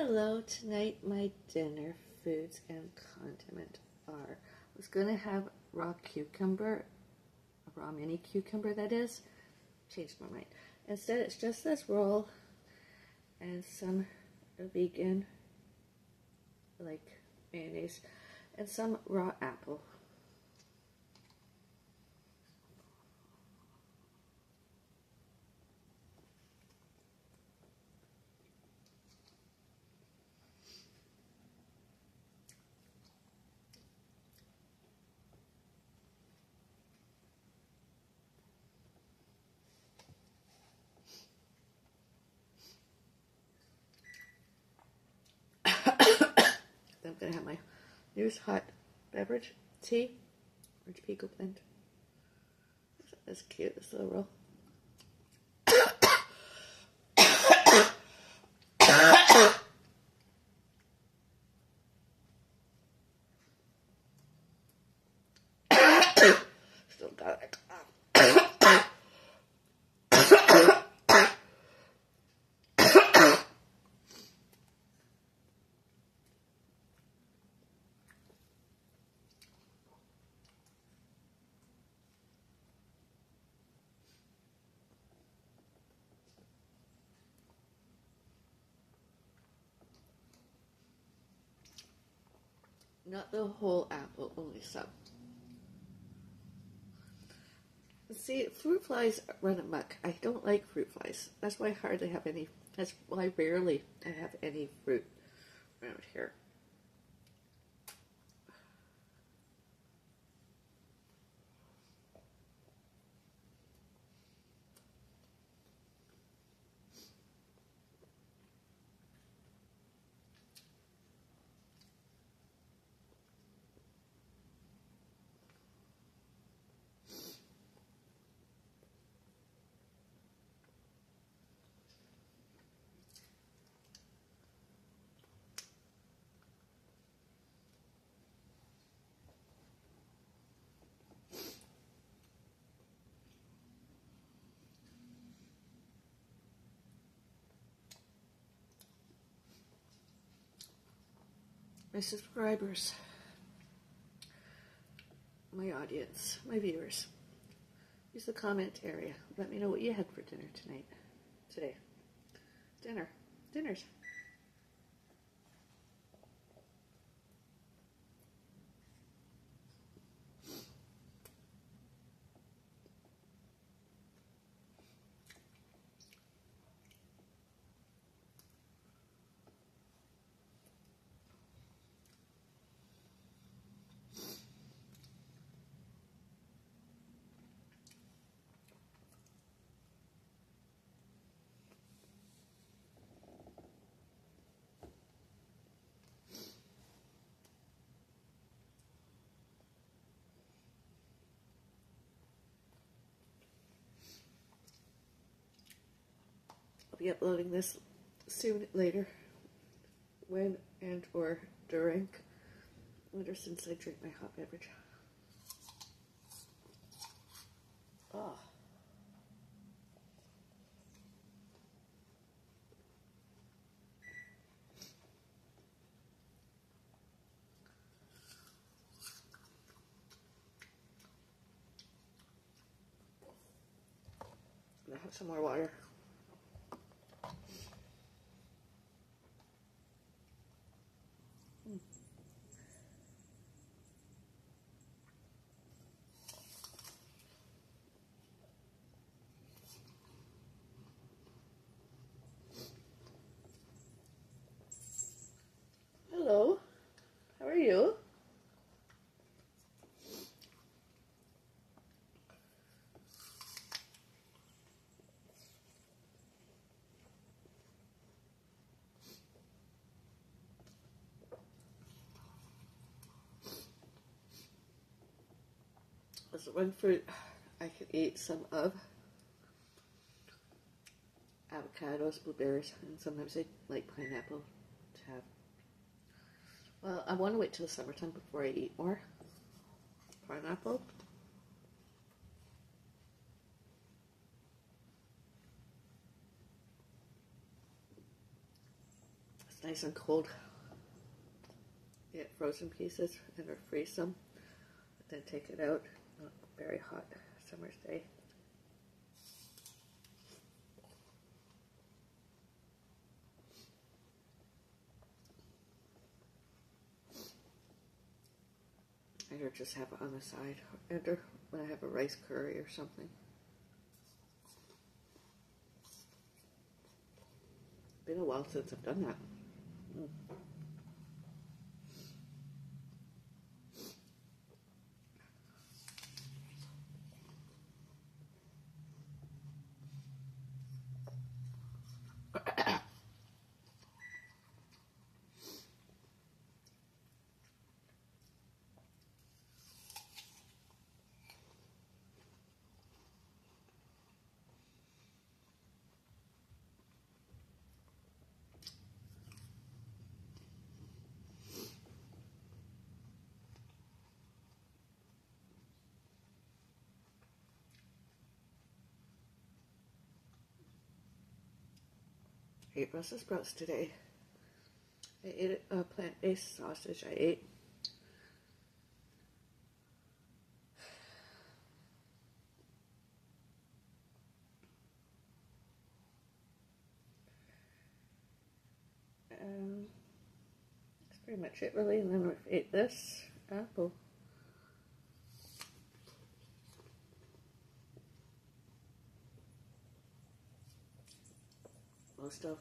Hello, tonight my dinner foods and condiment are, I was going to have raw cucumber, a raw mini cucumber that is, changed my mind. Instead it's just this roll and some vegan, like mayonnaise, and some raw apple. I'm going to have my News hot beverage tea, orange pico blend. That's cute, this little roll. Still got it. Not the whole apple, only some. See, fruit flies run amok. I don't like fruit flies. That's why I hardly have any. That's why rarely I have any fruit around here. My subscribers, my audience, my viewers, use the comment area. Let me know what you had for dinner today. Dinners. I'll be uploading this soon later, when and or during winter, since I drink my hot beverage. Oh. I'm gonna have some more water. Hello, how are you? There's one fruit I could eat some of. Avocados, blueberries, and sometimes I like pineapple to have. Well, I want to wait till the summertime before I eat more pineapple. nice and cold. Get frozen pieces and or freeze them. Then take it out on a very hot summer's day. Or just have it on the side, or when I have a rice curry or something. Been a while since I've done that. I ate Brussels sprouts today. I ate a plant-based sausage. I ate that's pretty much it really. And then I ate this apple. Most of.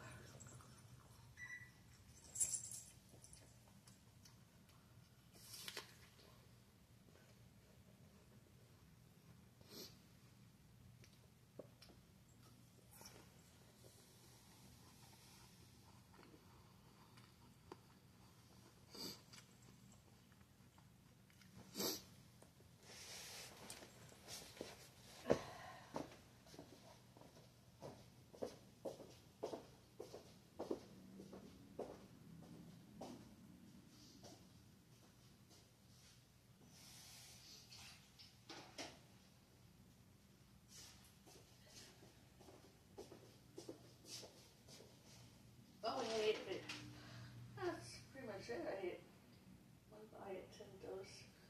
Oh, I ate it. That's pretty much it. I ate one bite and those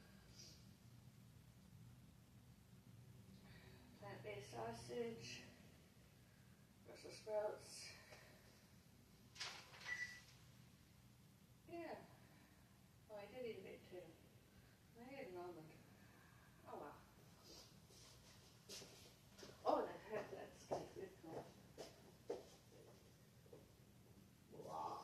plant-based sausage, Brussels sprouts. Yeah. Oh, I did eat a bit too. I ate an almond. Oh wow. Oh, that's kind of good. Wow.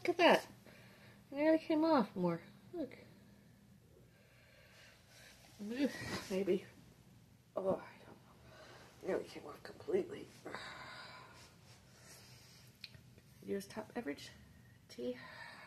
Look at that. It nearly came off more. Look. Maybe. Oh, I don't know. Nearly came off completely. Use top beverage tea.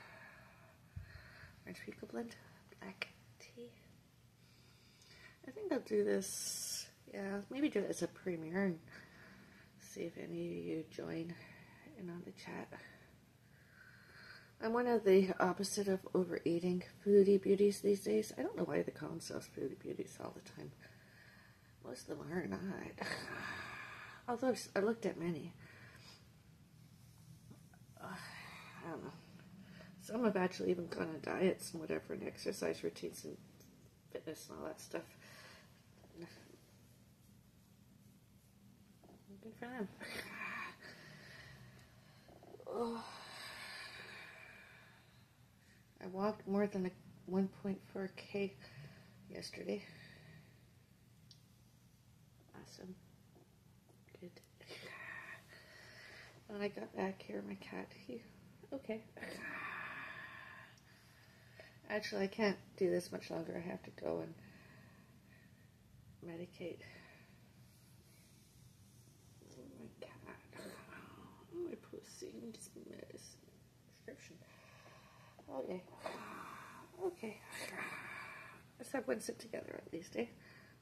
Orange Pekoe blend. Black tea. I think I'll do this. Yeah, maybe do it as a premiere and see if any of you join in on the chat. I'm one of the opposite of overeating foodie beauties these days. I don't know why they call themselves foodie beauties all the time. Most of them are not. Although I've looked at many. I don't know. Some have actually even gone on diets and whatever, and exercise routines and fitness and all that stuff. Good for them. Oh. I walked more than a 1.4K yesterday. Awesome. Good. When I got back here, my cat, okay. Actually, I can't do this much longer. I have to go and medicate my cat. My pussy needs medicine. Prescription. Okay. Okay. Let's have one sit together at least, eh?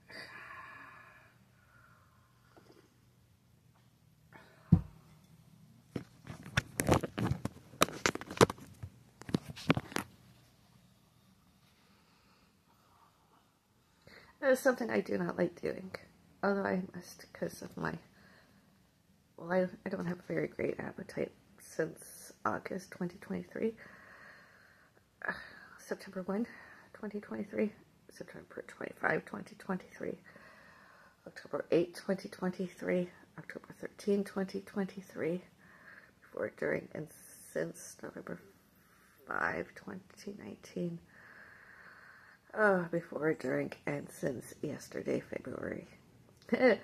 That is something I do not like doing. Although I must because of my... Well, I don't have a very great appetite since August 2023. September 1, 2023. September 25, 2023. October 8, 2023. October 13, 2023. Before, during, and since November 5, 2019. Before, during, and since yesterday, February 7,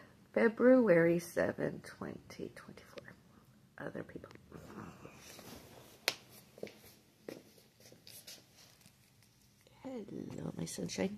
2024. Other people. Hello, my sunshine.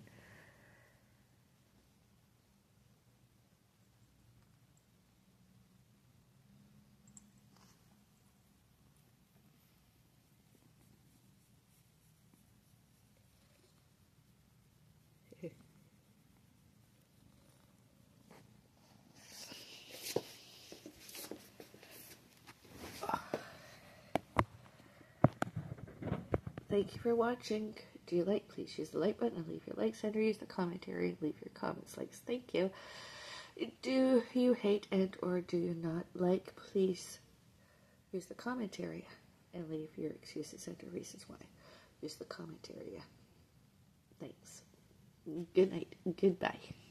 Thank you for watching. Do you like? Please use the like button and leave your likes, and use the commentary and leave your comments. Likes. Thank you. Do you hate and or do you not like? Please use the commentary and leave your excuses and the reasons why. Use the commentary. Thanks. Good night. Goodbye.